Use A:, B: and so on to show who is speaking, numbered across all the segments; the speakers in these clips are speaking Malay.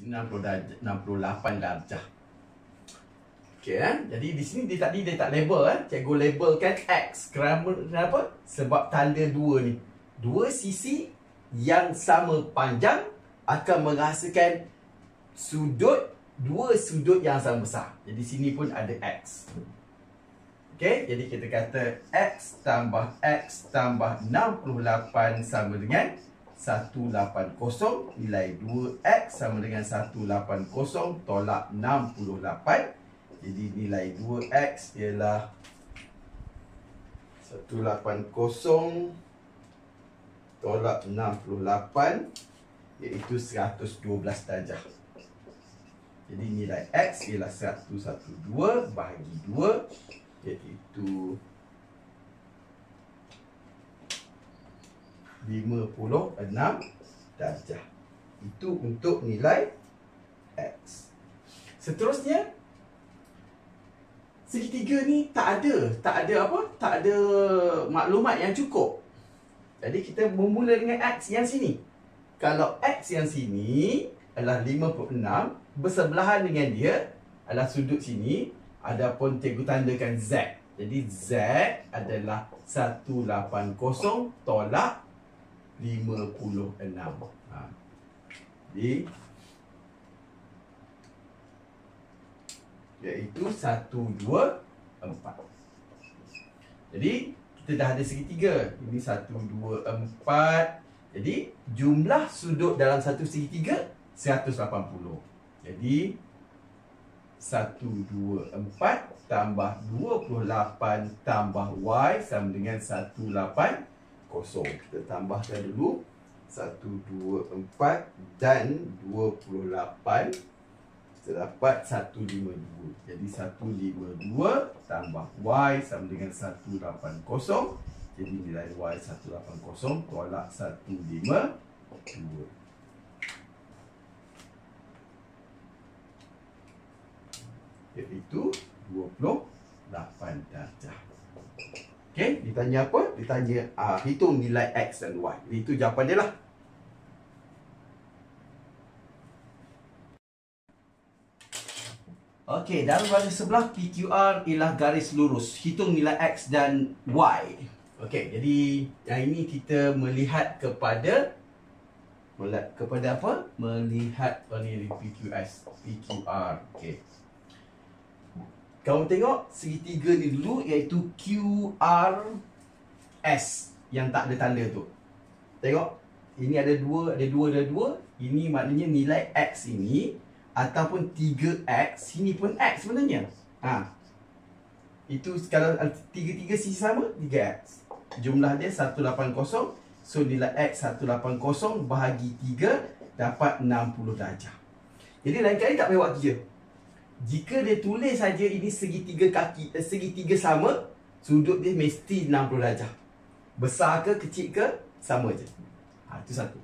A: 60 darjah, 68 darjah. Okey Jadi di sini dia tak label Cikgu labelkan X. Kenapa? Sebab tanda dua ni. Dua sisi yang sama panjang akan menghasilkan dua sudut yang sama besar. Jadi sini pun ada X. Okey, jadi kita kata X tambah 68 sama dengan 180. Nilai 2X sama dengan 180 tolak 68. Jadi nilai 2X ialah 180 tolak 68, iaitu 112 darjah. Jadi nilai X ialah 112 bahagi 2, iaitu 56 darjah. Itu untuk nilai X. Seterusnya, segitiga ni tak ada maklumat yang cukup. Jadi kita bermula dengan X yang sini. Kalau X yang sini adalah 56, bersebelahan dengan dia adalah sudut sini. Adapun cikgu tandakan Z. Jadi Z adalah 180 tolak 56. Jadi iaitu 1, 2, 4. Jadi kita dah ada segitiga. Ini 1, 2, 4. Jadi jumlah sudut dalam satu segitiga 180. Jadi 1, 2, 4 tambah 28 tambah Y sama dengan 180. Kita tambahkan dulu 1, 2, 4 dan 28. Kita dapat 152. Jadi 152 tambah Y sama dengan 180. Jadi nilai Y 180 tolak 152. Iaitu 28 darjah. Okey, ditanya apa? Ditanya hitung nilai X dan Y. Jadi itu jawapan dia lah. Okey, dalam bahagian sebelah PQR ialah garis lurus. Hitung nilai X dan Y. Okey, jadi yang ini kita melihat kepada apa? Melihat ni PQR. Okey. Kamu tengok segitiga ni dulu, iaitu QRS yang tak ada tanda tu. Tengok, ini ada dua. Ini maknanya nilai X ini ataupun 3X, sini pun X sebenarnya. Itu kalau tiga sisi sama, 3X. Jumlah dia 180. So nilai X 180 bahagi 3 dapat 60 darjah. Jadi lain kali tak payah buat kerja. Jika dia tulis saja ini segitiga sama, sudut dia mesti 60 darjah. Besar ke kecil ke, sama je. Itu satu.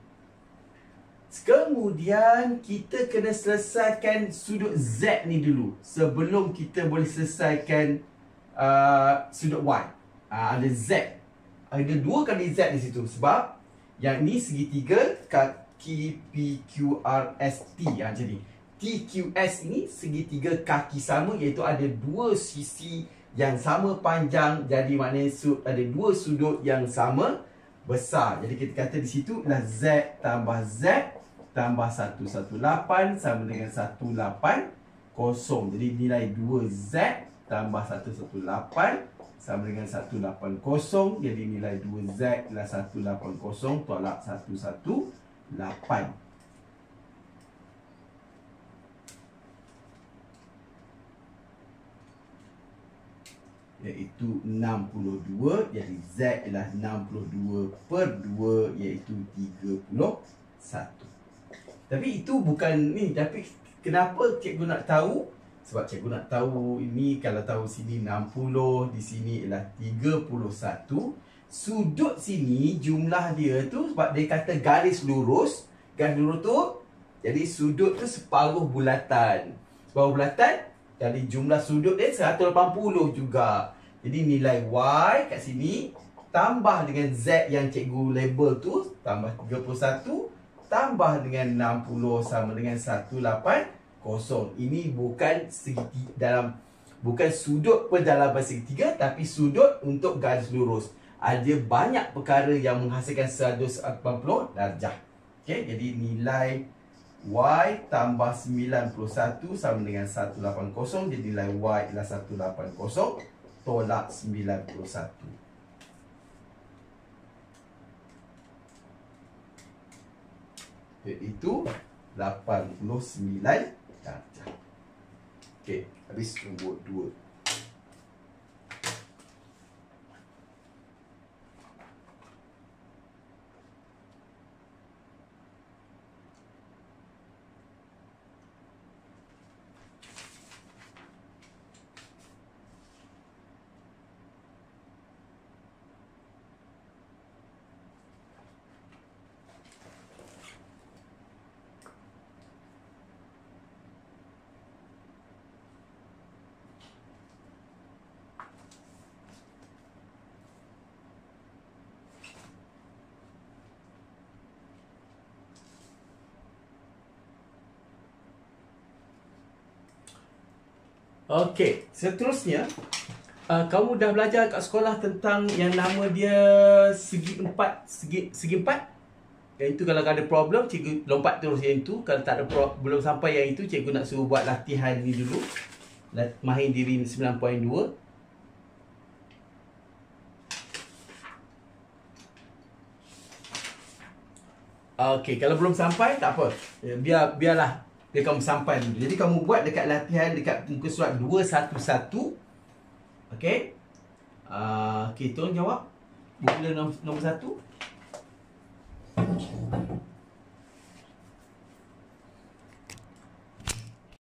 A: Kemudian kita kena selesaikan sudut Z ni dulu sebelum kita boleh selesaikan sudut Y. Ada Z. Ada 2 kali Z di situ sebab yang ni segitiga kaki PQRST. Jadi TQS ini segitiga kaki sama, iaitu ada 2 sisi yang sama panjang. Jadi maknanya ada 2 sudut yang sama besar. Jadi kita kata di situ adalah Z tambah Z tambah 118 sama dengan 180. Jadi nilai 2Z tambah 118 sama dengan 180. Jadi nilai 2Z adalah 180 tolak 118. Iaitu 62. Jadi Z ialah 62 per 2, iaitu 31. Tapi itu bukan ni. Tapi kenapa cikgu nak tahu? Sebab cikgu nak tahu ini, kalau tahu sini 60, di sini ialah 31. Sudut sini jumlah dia tu, sebab dia kata garis lurus. Garis lurus tu, jadi sudut tu separuh bulatan. Separuh bulatan, jadi jumlah sudut dia 180 juga. Jadi nilai Y kat sini tambah dengan Z yang cikgu label tu, tambah 31 tambah dengan 60 sama dengan 180. Ini bukan segitiga bukan sudut pendalaman segitiga, tapi sudut untuk garis lurus. Ada banyak perkara yang menghasilkan 180 darjah. Okey, jadi nilai Y tambah 91 sama dengan 180. Jadi nilai Y ialah 180 tolak 91. Iaitu 89 darjah. Okey, habis nombor 2. Okey, seterusnya kamu dah belajar kat sekolah tentang yang nama dia segi empat. Yang itu kalau ada problem, cikgu lompat terus yang itu. Kalau tak ada belum sampai yang itu, cikgu nak suruh buat latihan ni dulu. Mahir diri 9.2. Okey, kalau belum sampai tak apa. Biarlah dia kamu sampai dulu. Jadi kamu buat dekat latihan dekat muka surat 211. Okey. Okey, tolong jawab. Buku nombor 1.